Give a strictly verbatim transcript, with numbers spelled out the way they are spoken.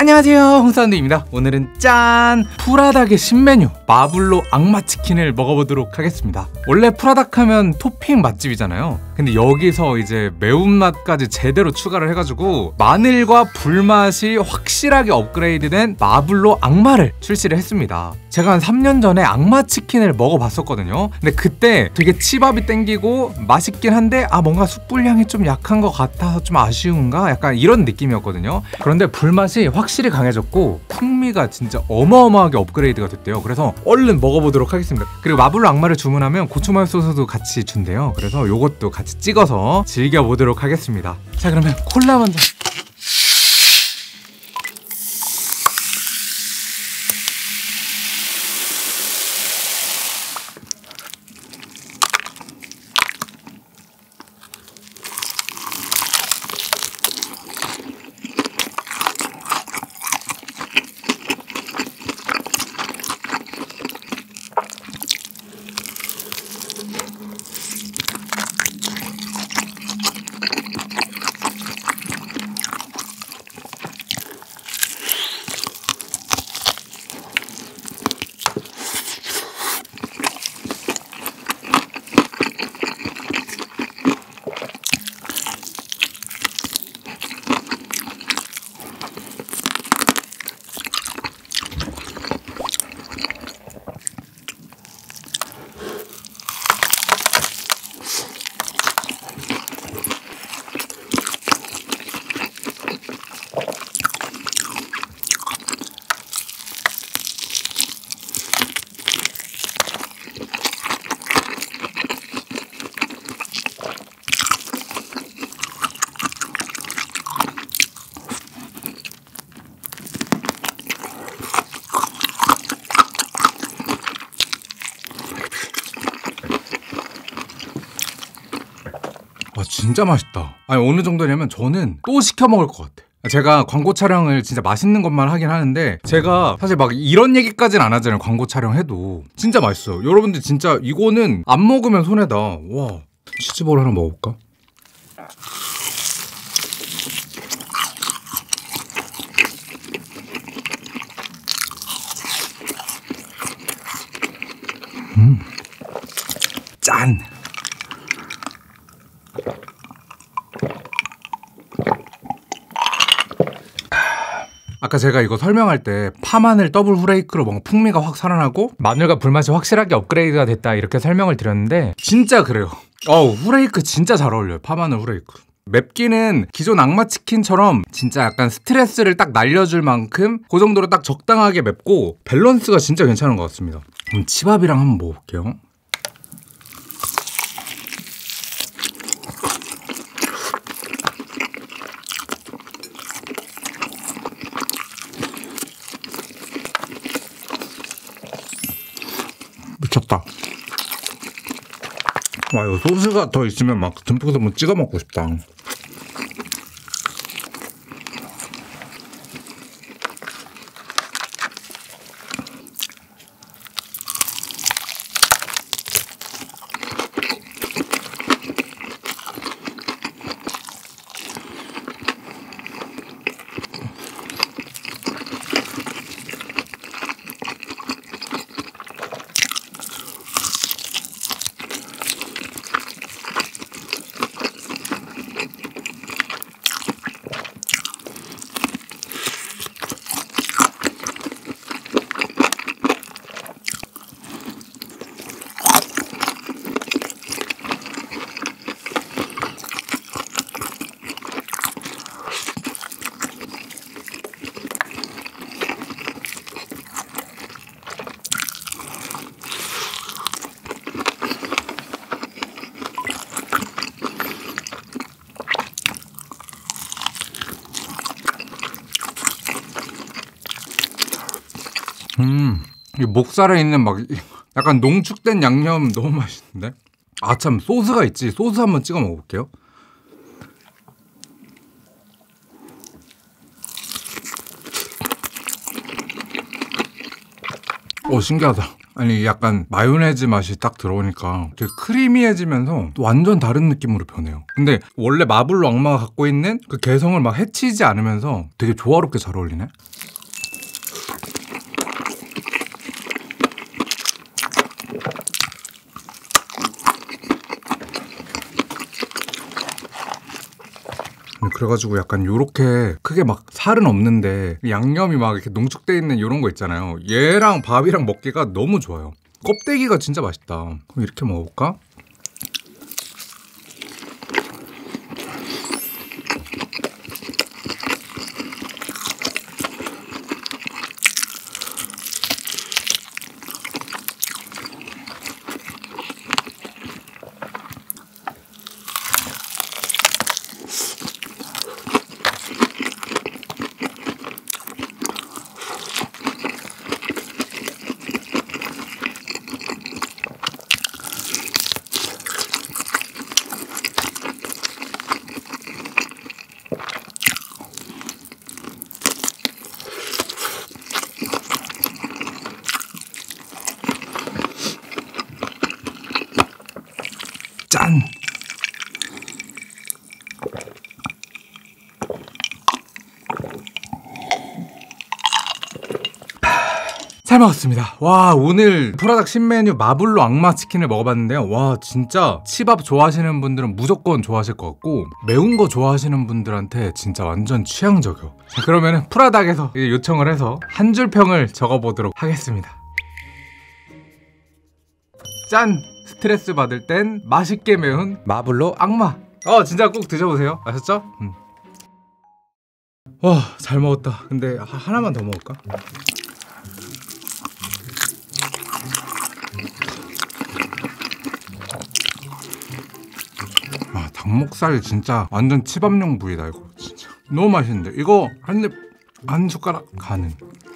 안녕하세요, 홍사운드입니다. 오늘은 짠! 프라닭의 신메뉴 마블로 악마치킨을 먹어보도록 하겠습니다. 원래 프라닭 하면 토핑 맛집이잖아요. 근데 여기서 이제 매운맛까지 제대로 추가를 해가지고 마늘과 불맛이 확실하게 업그레이드된 마블로 악마를 출시를 했습니다. 제가 한 삼 년 전에 악마치킨을 먹어봤었거든요. 근데 그때 되게 치밥이 땡기고 맛있긴 한데 아 뭔가 숯불향이 좀 약한 것 같아서 좀 아쉬운가? 약간 이런 느낌이었거든요. 그런데 불맛이 확실히 강해졌고 풍미가 진짜 어마어마하게 업그레이드가 됐대요. 그래서 얼른 먹어보도록 하겠습니다. 그리고 마블로 악마를 주문하면 고추마요 소스도 같이 준대요. 그래서 요것도 같이 찍어서 즐겨보도록 하겠습니다. 자, 그러면 콜라 먼저. 와, 진짜 맛있다. 아니, 어느 정도냐면 저는 또 시켜 먹을 것 같아. 제가 광고 촬영을 진짜 맛있는 것만 하긴 하는데 제가 사실 막 이런 얘기까지는 안 하잖아요. 광고 촬영해도 진짜 맛있어요. 여러분들 진짜 이거는 안 먹으면 손해다. 와, 치즈볼 하나 먹어볼까? 음, 짠! 아까 제가 이거 설명할 때 파마늘 더블 후레이크로 뭔가 풍미가 확 살아나고 마늘과 불맛이 확실하게 업그레이드가 됐다 이렇게 설명을 드렸는데 진짜 그래요. 어우, 후레이크 진짜 잘 어울려요. 파마늘 후레이크. 맵기는 기존 악마치킨처럼 진짜 약간 스트레스를 딱 날려줄 만큼 그 정도로 딱 적당하게 맵고 밸런스가 진짜 괜찮은 것 같습니다. 그럼 치밥이랑 한번 먹어볼게요. 미쳤다. 와, 이거 소스가 더 있으면 막 듬뿍듬뿍 찍어 먹고 싶다. 음, 이 목살에 있는 막 약간 농축된 양념 너무 맛있는데? 아, 참, 소스가 있지. 소스 한번 찍어 먹어볼게요. 오, 신기하다. 아니, 약간 마요네즈 맛이 딱 들어오니까 되게 크리미해지면서 또 완전 다른 느낌으로 변해요. 근데 원래 마블로 악마가 갖고 있는 그 개성을 막 해치지 않으면서 되게 조화롭게 잘 어울리네? 그래가지고 약간 요렇게 크게 막 살은 없는데 양념이 막 이렇게 농축돼 있는 요런 거 있잖아요. 얘랑 밥이랑 먹기가 너무 좋아요. 껍데기가 진짜 맛있다. 그럼 이렇게 먹어볼까? 짠! 잘 먹었습니다. 와, 오늘 프라닭 신메뉴 마블로 악마 치킨을 먹어봤는데요. 와, 진짜 치밥 좋아하시는 분들은 무조건 좋아하실 것 같고 매운 거 좋아하시는 분들한테 진짜 완전 취향저격. 자, 그러면은 프라닭에서 요청을 해서 한 줄 평을 적어보도록 하겠습니다. 짠! 스트레스 받을 땐 맛있게 매운 마블로 악마. 어, 진짜 꼭 드셔보세요. 아셨죠? 음. 와, 잘 먹었다. 근데 하, 하나만 더 먹을까? 아, 닭목살이 진짜 완전 치밥용 부위다. 이거 진짜 너무 맛있는데 이거 한 입 한 숟가락 가는.